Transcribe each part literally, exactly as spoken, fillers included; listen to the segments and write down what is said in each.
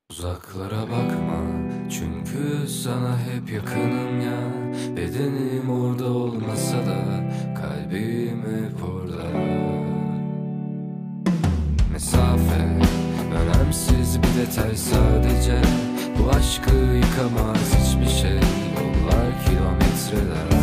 Uzaklara bakma, çünkü sana hep yakınım ya. Bedenim orada olmasa da kalbim hep orada. Mesafe önemsiz bir detay sadece. Bu aşkı yıkamaz hiçbir şey. Yollar kilometreler.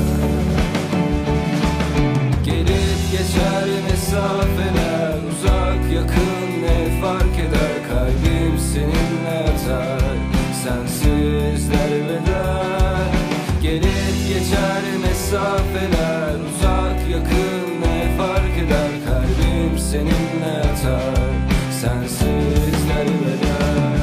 Gelip geçer mesafeler, uzak yakın ne fark eder? Kalbim seninle atar, sensiz derbeder. Gelip geçer mesafeler, uzak yakın ne fark eder? Kalbim seninle atar, sensiz derbeder.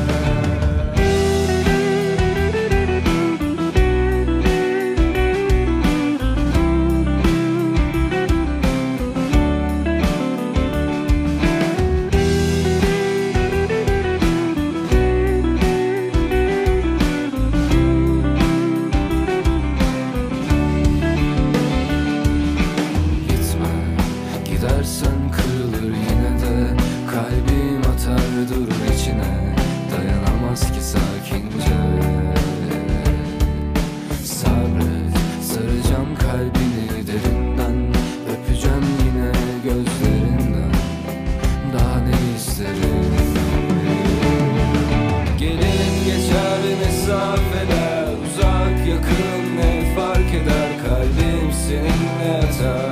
Gidersen kırılır yine de kalbim atar durur içine. Dayanamaz ki sakince. Sabret, saracağım kalbini derinden. Öpeceğim yine gözlerinden. Daha ne isterim? Gelip geçer mesafeler, uzak yakın ne fark eder? Kalbim seninle atar,